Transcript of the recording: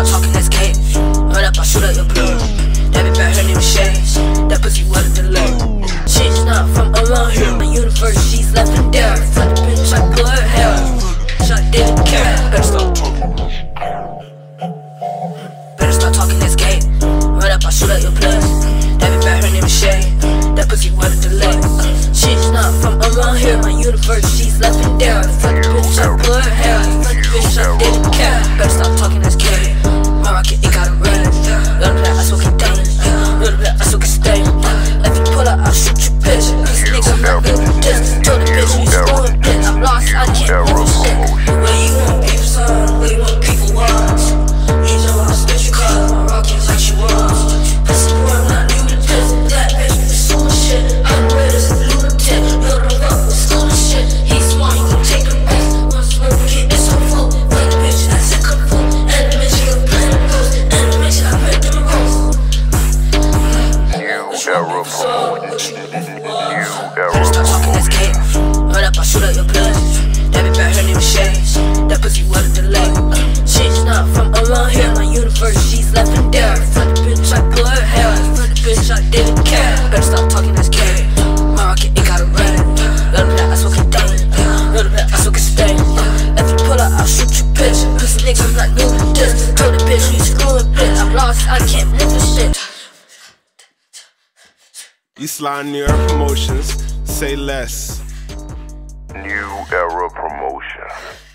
start talking, that's gay. Run up, I'll shoot up your blood. That bitch back, her name is Shay. That pussy what a delay. She's not from around here. My universe, she's legendary. Fuck the bitch, I pull her hair. Shot didn't care. Better stop talking. Better start talking, that's gay. Run up, I'll shoot up your blood. That bitch back, her name is Shay. That pussy what a delay. She's not from around here. My universe, she's legendary. Fuck the bitch, I pull her hair. Fuck the bitch, I didn't care. Better stop talking, that's gay. My rocket, it got a red. Little bit, I smoke it down. Little bit, I smoke it stay. If you pull up, I'll shoot you, bitch. These niggas, I'm not living this. Told the bitch, you scoring, bitch. I'm lost, I can't move shit. Where you want people, son? Where you want people, watch? You know I'll spit you call my rocket like you was. Pussy boy, I'm not new to this. That bitch, it's so much shit. I'm ready as a lunatic. Build him up with school and shit. He's smart, he gon' take a risk. Once more, get it so full. Fuck the bitch, I said come full. And the bitch, you playing the ghost. And the bitch, I read them roast. Era promotion. Better start talking, that's gay. Run up, I'll shoot up your blood. That bitch back, her name is Shay. That pussy what a delay. She's not from around here. My universe, she's legendary. Fuck the bitch, I pull her hair. Fuck the bitch, I didn't care. Better stop talking, that's gay. My rocket, it got a red. Little bit, I smoke it down. Little bit, I smoke it stay. If you pull up, I'll shoot you, bitch. Pussy niggas, I'm not new to this. Told the bitch, you screwing, bitch. I'm lost, I can't move this shit. Islam New Era Promotions, say less. New Era Promotion.